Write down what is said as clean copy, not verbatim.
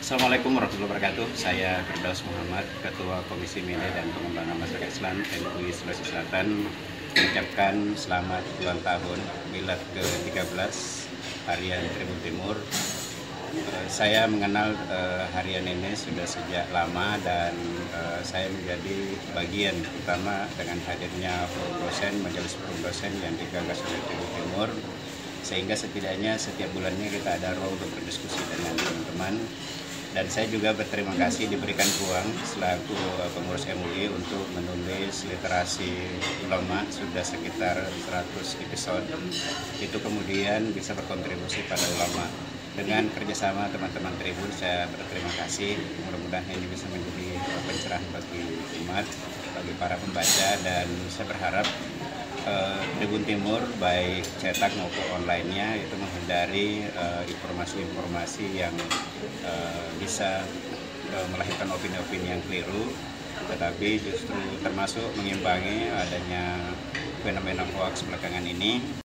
Assalamualaikum warahmatullahi wabarakatuh. Saya Firdaus Muhammad, Ketua Komisi Media dan Pengembangan Masyarakat Islam MUI Sulawesi Selatan, mengucapkan selamat ulang tahun Milad ke-13 Harian Tribun Timur. Saya mengenal harian ini sudah sejak lama dan saya menjadi bagian utama dengan hadirnya forum dosen, majelis forum dosen yang digagas oleh Tribun Timur, sehingga setidaknya setiap bulannya kita ada ruang untuk berdiskusi dengan teman-teman. Dan saya juga berterima kasih diberikan ruang selaku pengurus MUI untuk menulis literasi ulama sudah sekitar 100 episode. Itu kemudian bisa berkontribusi pada ulama. Dengan kerjasama teman-teman Tribun, saya berterima kasih. Mudah-mudahan ini bisa menjadi pencerahan bagi umat, bagi para pembaca, dan saya berharap Tribun Timur baik cetak maupun online-nya itu menghindari informasi-informasi yang bisa melahirkan opini-opini yang keliru, tetapi justru termasuk mengimbangi adanya fenomena hoax belakangan ini.